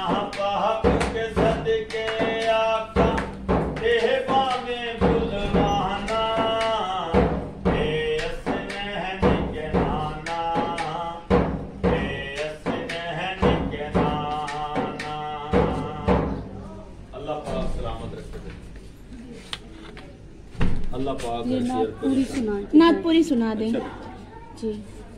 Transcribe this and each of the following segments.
पाक के सदके आका तेहबा में बुलवाना ए हसनैन के नाना ए हसनैन के नाना। अल्लाह पाक सलामत रखे। अल्लाह पाक नात पूरी सुना दें जी।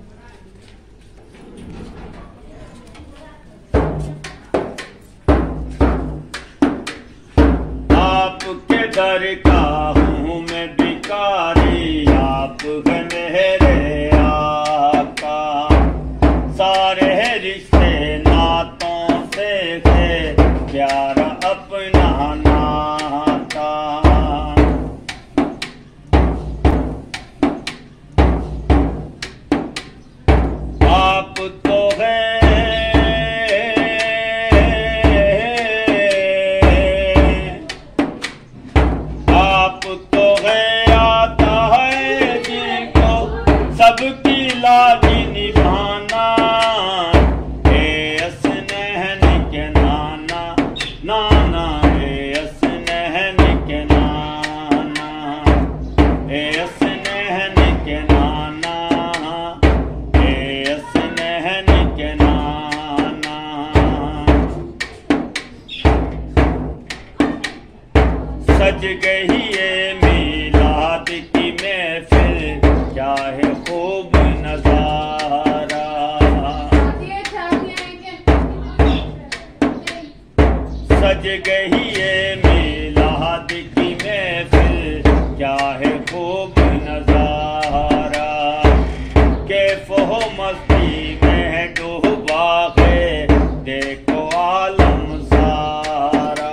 आपके दर का हूँ मैं भिखारी, आप है मेरे आका। सारे रिश्ते नातों से है प्यारा अपना नाता। आप तो है सबकी लाज निभाना ए हसनैन के नाना नाना ए हसनैन के नाना ए हसनैन के नाना ए हसनैन के नाना। सज गई ये मिलाद की महफिल, क्या है खूब नजारा। सज गई ये मिलाद की महफिल, क्या है खूब नजारा। कैफो मस्ती में डूबा है देखो आलम सारा।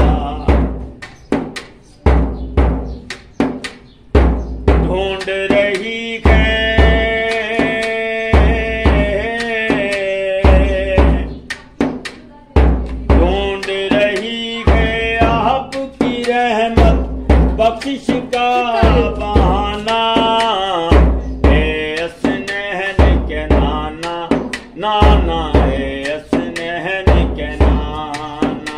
ढूंढ रही बख्शिश का बहाना ए हसनैन के नाना नाना ए हसनैन के नाना।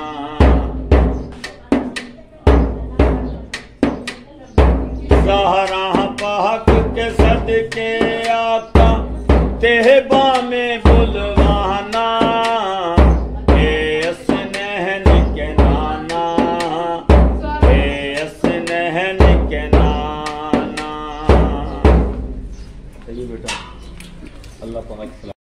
ज़हरा पाक के सदके आका तेहबा में बुलवाना ए हसनैन के नाना ए हसनैन के नाना। चलिए बेटा, अल्लाह पाक